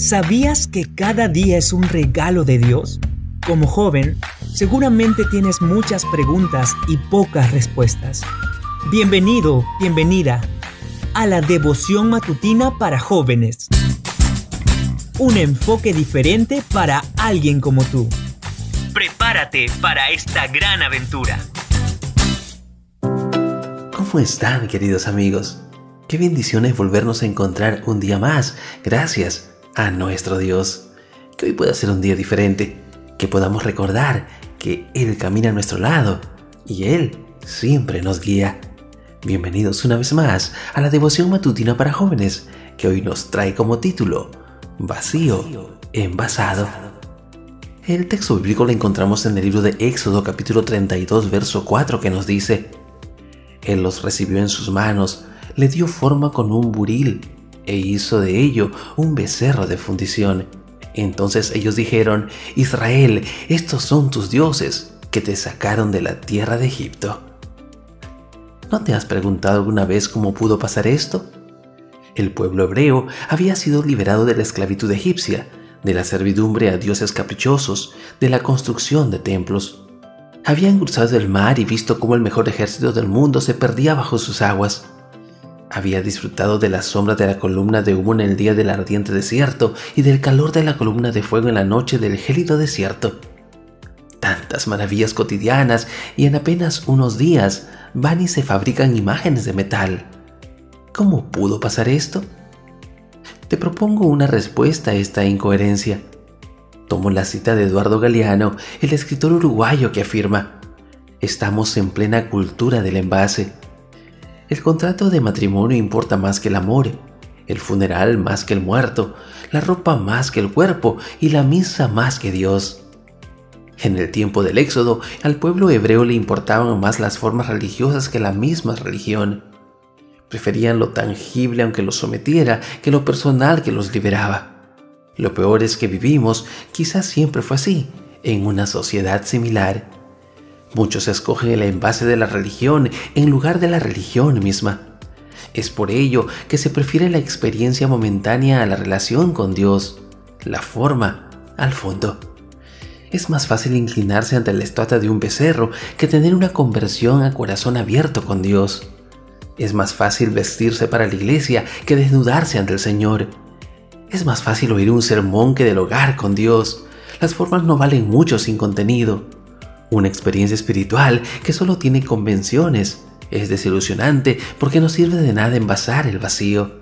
¿Sabías que cada día es un regalo de Dios? Como joven, seguramente tienes muchas preguntas y pocas respuestas. Bienvenido, bienvenida a la devoción matutina para jóvenes. Un enfoque diferente para alguien como tú. Prepárate para esta gran aventura. ¿Cómo están, queridos amigos? Qué bendición es volvernos a encontrar un día más, gracias a nuestro Dios. Que hoy pueda ser un día diferente, que podamos recordar que Él camina a nuestro lado y Él siempre nos guía. Bienvenidos una vez más a la devoción matutina para jóvenes, que hoy nos trae como título Vacío envasado. El texto bíblico lo encontramos en el libro de Éxodo capítulo 32 verso 4, que nos dice: Él los recibió en sus manos, le dio forma con un buril e hizo de ello un becerro de fundición. Entonces ellos dijeron: Israel, estos son tus dioses que te sacaron de la tierra de Egipto. ¿No te has preguntado alguna vez cómo pudo pasar esto? El pueblo hebreo había sido liberado de la esclavitud egipcia, de la servidumbre a dioses caprichosos, de la construcción de templos. Habían cruzado el mar y visto cómo el mejor ejército del mundo se perdía bajo sus aguas. Había disfrutado de la sombra de la columna de humo en el día del ardiente desierto y del calor de la columna de fuego en la noche del gélido desierto. Tantas maravillas cotidianas, y en apenas unos días van y se fabrican imágenes de metal. ¿Cómo pudo pasar esto? Te propongo una respuesta a esta incoherencia. Tomo la cita de Eduardo Galeano, el escritor uruguayo, que afirma: estamos en plena cultura del envase. El contrato de matrimonio importa más que el amor, el funeral más que el muerto, la ropa más que el cuerpo y la misa más que Dios. En el tiempo del Éxodo, al pueblo hebreo le importaban más las formas religiosas que la misma religión. Preferían lo tangible aunque los sometiera que lo personal que los liberaba. Lo peor es que vivimos, quizás siempre fue así, en una sociedad similar. Muchos escogen el envase de la religión en lugar de la religión misma. Es por ello que se prefiere la experiencia momentánea a la relación con Dios, la forma al fondo. Es más fácil inclinarse ante la estatua de un becerro que tener una conversión a corazón abierto con Dios. Es más fácil vestirse para la iglesia que desnudarse ante el Señor. Es más fácil oír un sermón que dialogar con Dios. Las formas no valen mucho sin contenido. Una experiencia espiritual que solo tiene convenciones es desilusionante porque no sirve de nada envasar el vacío.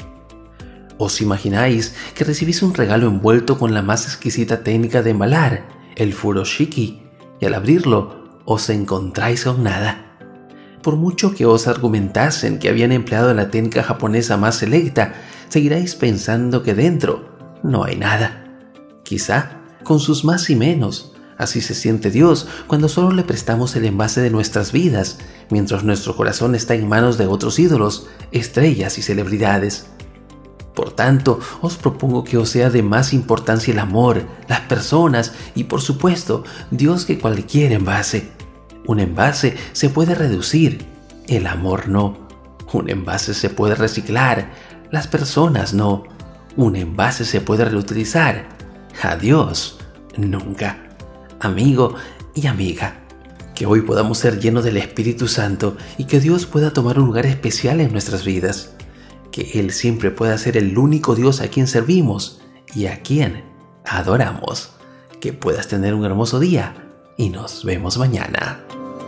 ¿Os imagináis que recibís un regalo envuelto con la más exquisita técnica de embalar, el furoshiki, y al abrirlo os encontráis con nada? Por mucho que os argumentasen que habían empleado la técnica japonesa más selecta, seguiráis pensando que dentro no hay nada. Quizá con sus más y menos. Así se siente Dios cuando solo le prestamos el envase de nuestras vidas, mientras nuestro corazón está en manos de otros ídolos, estrellas y celebridades. Por tanto, os propongo que os sea de más importancia el amor, las personas y, por supuesto, Dios que cualquier envase. Un envase se puede reducir, el amor no. Un envase se puede reciclar, las personas no. Un envase se puede reutilizar, a Dios nunca. Amigo y amiga, que hoy podamos ser llenos del Espíritu Santo y que Dios pueda tomar un lugar especial en nuestras vidas. Que Él siempre pueda ser el único Dios a quien servimos y a quien adoramos. Que puedas tener un hermoso día y nos vemos mañana.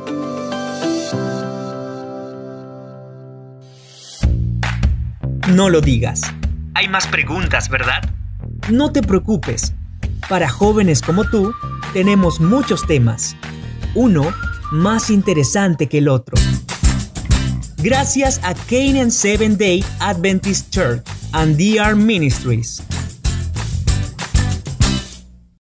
No lo digas. Hay más preguntas, ¿verdad? No te preocupes. Para jóvenes como tú, tenemos muchos temas. Uno más interesante que el otro. Gracias a Canaan Seventh-day Adventist Church and DR Ministries.